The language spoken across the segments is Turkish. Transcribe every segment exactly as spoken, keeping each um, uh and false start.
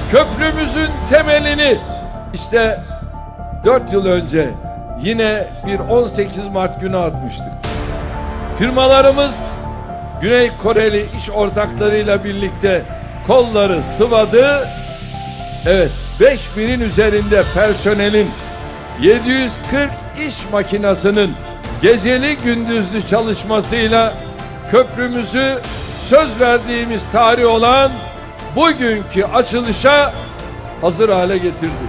Köprümüzün temelini işte dört yıl önce yine bir on sekiz Mart günü atmıştık. Firmalarımız Güney Koreli iş ortaklarıyla birlikte kolları sıvadı. Evet, beş binin üzerinde personelin, yedi yüz kırk iş makinasının geceli gündüzlü çalışmasıyla köprümüzü söz verdiğimiz tarih olan bugünkü açılışa hazır hale getirdik.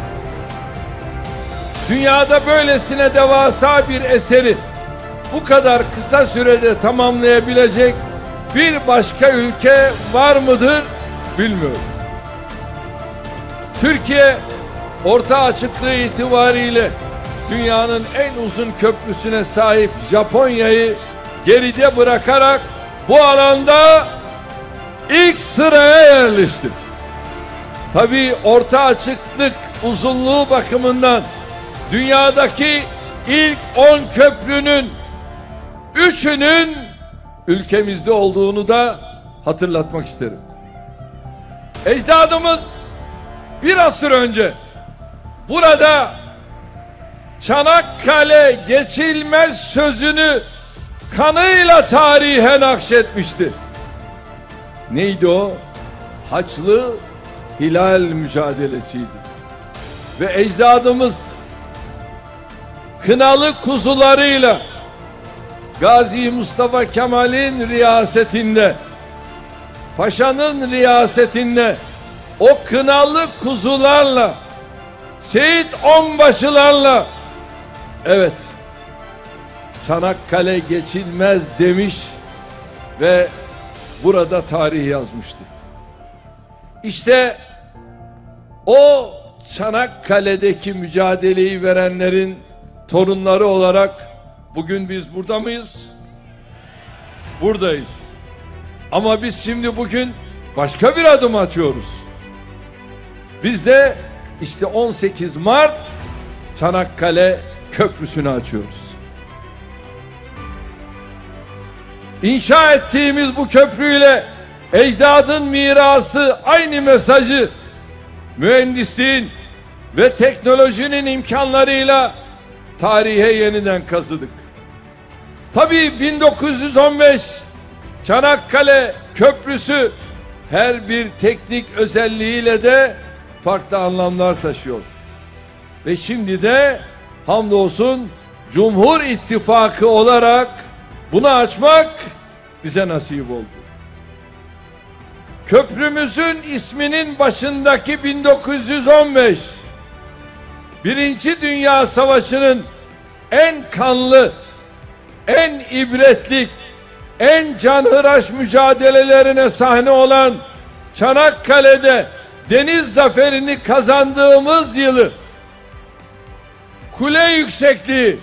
Dünyada böylesine devasa bir eseri bu kadar kısa sürede tamamlayabilecek bir başka ülke var mıdır bilmiyorum. Türkiye orta açıklığı itibariyle dünyanın en uzun köprüsüne sahip Japonya'yı geride bırakarak bu alanda ilk sıraya yerleşti. Tabii orta açıklık uzunluğu bakımından dünyadaki ilk on köprünün üçünün ülkemizde olduğunu da hatırlatmak isterim. Ecdadımız bir asır önce burada Çanakkale geçilmez sözünü kanıyla tarihe nakşetmişti. Neydi o? Haçlı Hilal mücadelesiydi. Ve ecdadımız kınalı kuzularıyla Gazi Mustafa Kemal'in riyasetinde, Paşa'nın riyasetinde o kınalı kuzularla, şehit onbaşılarla, evet, Çanakkale geçilmez demiş ve burada tarih yazmıştı. İşte o Çanakkale'deki mücadeleyi verenlerin torunları olarak bugün biz burada mıyız? Buradayız. Ama biz şimdi bugün başka bir adım atıyoruz. Biz de işte on sekiz Mart Çanakkale Köprüsü'nü açıyoruz. İnşa ettiğimiz bu köprüyle ecdadın mirası aynı mesajı mühendisliğin ve teknolojinin imkanlarıyla tarihe yeniden kazıdık. Tabii bin dokuz yüz on beş Çanakkale Köprüsü her bir teknik özelliğiyle de farklı anlamlar taşıyor. Ve şimdi de hamdolsun Cumhur İttifakı olarak bunu açmak bize nasip oldu. Köprümüzün isminin başındaki bin dokuz yüz on beş Birinci Dünya Savaşı'nın en kanlı, en ibretlik, en canhıraş mücadelelerine sahne olan Çanakkale'de deniz zaferini kazandığımız yılı kule yüksekliği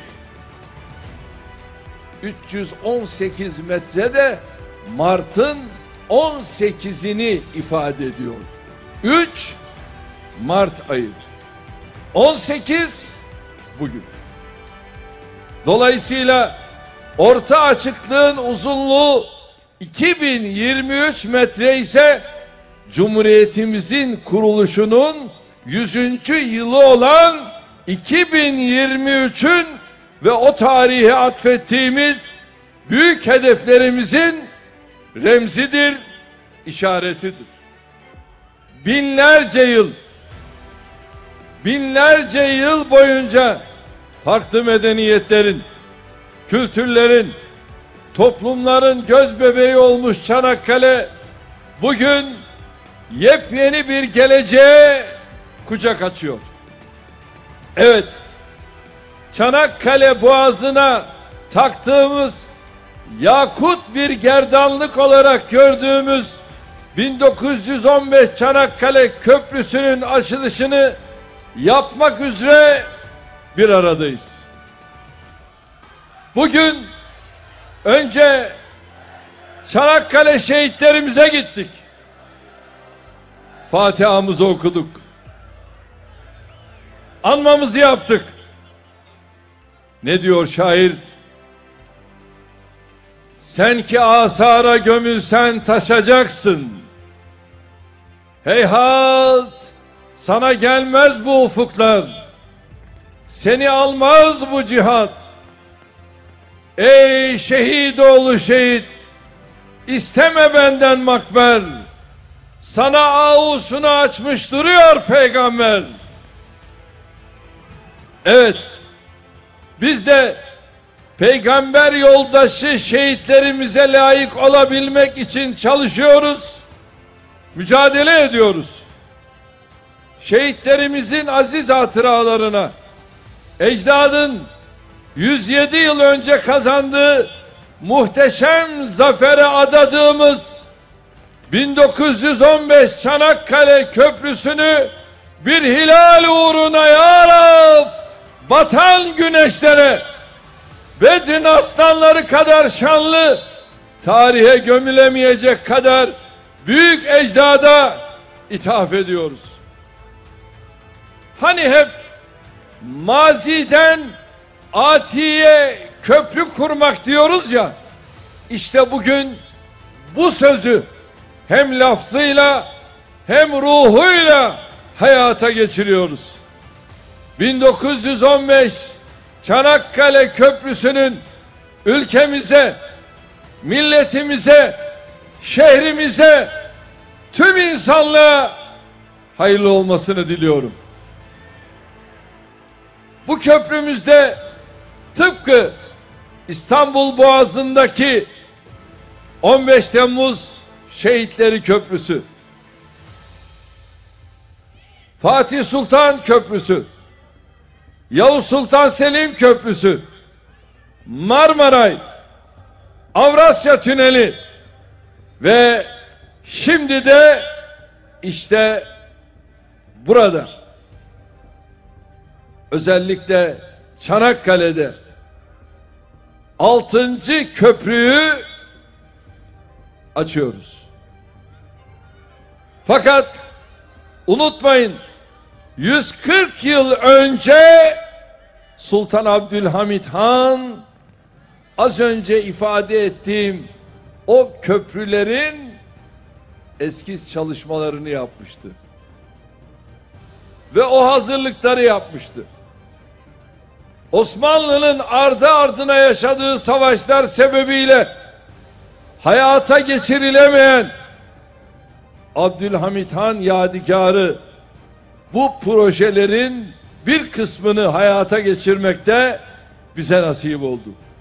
üç yüz on sekiz metrede Mart'ın on sekizini ifade ediyor. üç Mart ayı. on sekiz bugün. Dolayısıyla orta açıklığın uzunluğu iki bin yirmi üç metre ise Cumhuriyetimizin kuruluşunun yüzüncü yılı olan iki bin yirmi üçün ve o tarihe atfettiğimiz büyük hedeflerimizin remzidir, işaretidir. Binlerce yıl, binlerce yıl boyunca farklı medeniyetlerin, kültürlerin, toplumların göz bebeği olmuş Çanakkale bugün yepyeni bir geleceğe kucak açıyor. Evet, Çanakkale Boğazı'na taktığımız yakut bir gerdanlık olarak gördüğümüz bin dokuz yüz on beş Çanakkale Köprüsü'nün açılışını yapmak üzere bir aradayız. Bugün önce Çanakkale şehitlerimize gittik. Fatiha'mızı okuduk. Anmamızı yaptık. Ne diyor şair? Sen ki asara gömülsen taşacaksın. Heyhat, Sana gelmez bu ufuklar, seni almaz bu cihat. Ey şehit oğlu şehit, isteme benden makber. Sana ağusunu açmış duruyor peygamber. Evet, biz de peygamber yoldaşı şehitlerimize layık olabilmek için çalışıyoruz, mücadele ediyoruz. Şehitlerimizin aziz hatıralarına, ecdadın yüz yedi yıl önce kazandığı muhteşem zafere adadığımız bin dokuz yüz on beş Çanakkale Köprüsü'nü bir hilal uğruna ya Rab, batan güneşlere, Bedir'in aslanları kadar şanlı, tarihe gömülemeyecek kadar büyük ecdada ithaf ediyoruz. Hani hep maziden atiye köprü kurmak diyoruz ya, işte bugün bu sözü hem lafzıyla hem ruhuyla hayata geçiriyoruz. bin dokuz yüz on beş Çanakkale Köprüsü'nün ülkemize, milletimize, şehrimize, tüm insanlığa hayırlı olmasını diliyorum. Bu köprümüzde tıpkı İstanbul Boğazı'ndaki on beş Temmuz Şehitleri Köprüsü, Fatih Sultan Köprüsü, Yavuz Sultan Selim Köprüsü, Marmaray, Avrasya Tüneli ve şimdi de işte burada, özellikle Çanakkale'de altıncı köprüyü açıyoruz. Fakat unutmayın, yüz kırk yıl önce Sultan Abdülhamit Han, az önce ifade ettiğim o köprülerin eskiz çalışmalarını yapmıştı. Ve o hazırlıkları yapmıştı. Osmanlı'nın ardı ardına yaşadığı savaşlar sebebiyle hayata geçirilemeyen Abdülhamit Han yadigarı bu projelerin bir kısmını hayata geçirmekte bize nasip oldu.